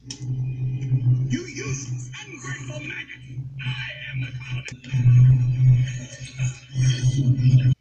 You useless, ungrateful maggot! I am the colonist.